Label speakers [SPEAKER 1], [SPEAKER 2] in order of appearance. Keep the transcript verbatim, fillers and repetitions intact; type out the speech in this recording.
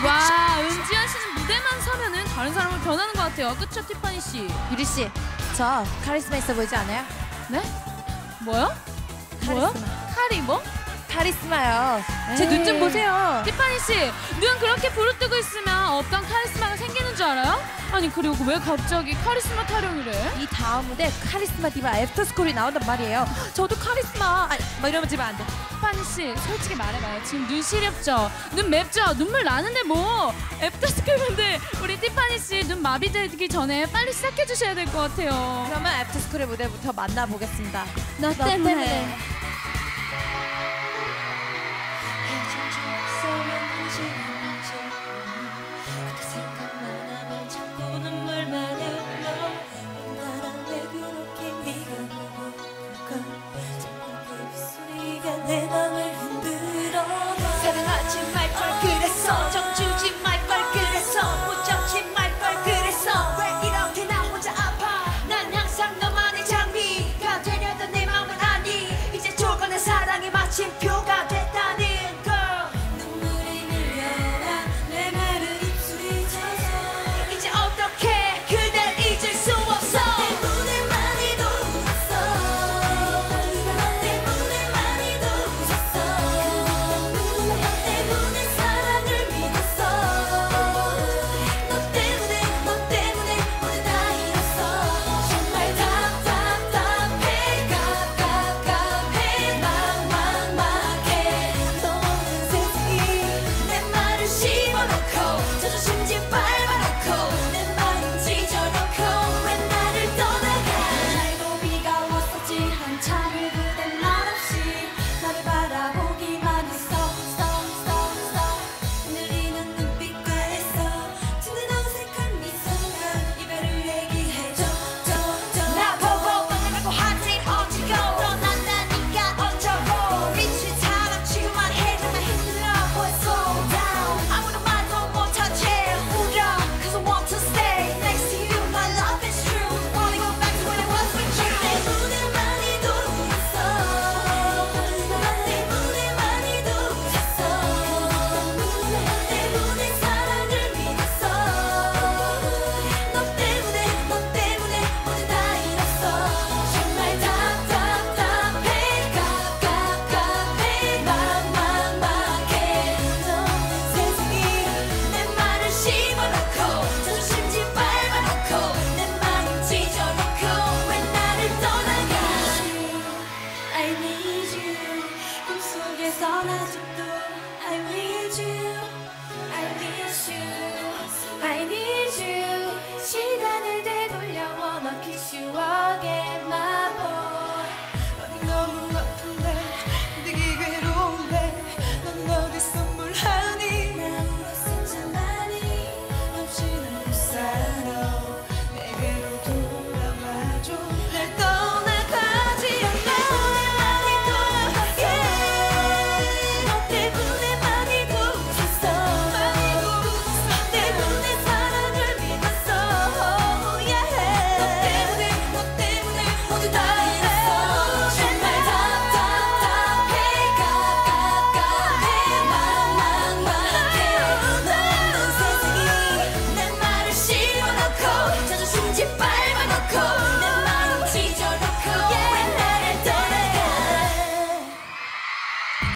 [SPEAKER 1] 와, 은지원 씨는 무대만 서면은 다른 사람으로 변하는 것 같아요. 그쵸, 티파니 씨?
[SPEAKER 2] 유리 씨, 저 카리스마 있어 보이지 않아요?
[SPEAKER 1] 네? 뭐요?
[SPEAKER 2] 카리스마.
[SPEAKER 1] 뭐요? 카리 뭐?
[SPEAKER 2] 카리스마요. 제 눈 좀 보세요.
[SPEAKER 1] 티파니 씨, 눈 그렇게 부릅뜨고 있으면 어떤 카리스마가 생기는 줄 알아요? 아니 그리고 왜 갑자기 카리스마 타령을 해?
[SPEAKER 2] 이 다음 무대 카리스마 디바 애프터스쿨이 나온단 말이에요. 저도 카리스마. 아니, 뭐 이러면 지면 안 돼.
[SPEAKER 1] 티파니 씨, 솔직히 말해봐요. 지금 눈 시렵죠? 눈 맵죠? 눈물 나는데 뭐? 애프터스쿨 분들, 우리 티파니 씨 눈 마비되기 전에 빨리 시작해 주셔야 될 것 같아요.
[SPEAKER 2] 그러면 애프터스쿨의 무대부터 만나보겠습니다.
[SPEAKER 1] 나,
[SPEAKER 2] 너 때문에.
[SPEAKER 3] 내 맘을 흔들어 사랑하지 말걸 그랬어 정주지 말걸 그랬어 무정치 말걸 그랬어 왜 이렇게 나 혼자 아파 난 항상 너만의 장미가 되려던 내 맘은 아니 이제 조건의 사랑이 마침표가 됐다는 걸 눈물이 밀려와 내 마른 입술이 젖어 이제 어떻게 그댈 잊을 수 없어 때문에 많이 울었어 때문에 많이 웃었어 때문에 사랑을 믿었어 너 때문에 너 때문에 모두 다 잃었어 정말 답답답해 갑갑갑해 막막막해 너 없는 세상이 내 말을 씹어놓고 자존심